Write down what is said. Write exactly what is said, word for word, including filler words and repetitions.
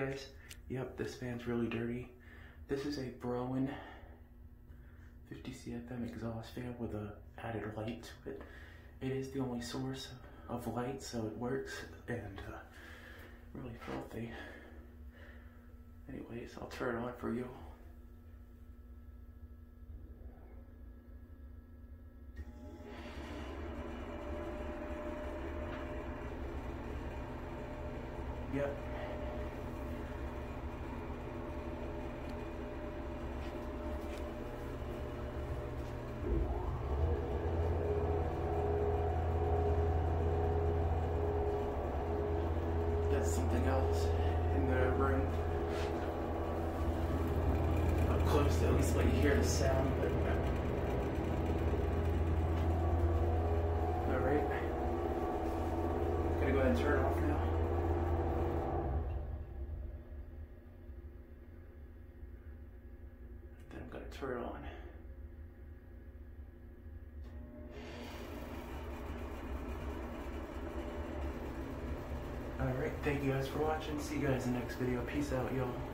guys, yep, this fan's really dirty. This is a Broan fifty C F M exhaust fan with a added light to it. It is the only source of light, so it works, and uh, really filthy. Anyways, I'll turn it on for you. Yep. That's something else in the room. Up close to at least let you hear the sound, but alright. Gonna go ahead and turn it off now. Then I'm gonna turn it on. Alright, thank you guys for watching. See you guys in the next video. Peace out, y'all.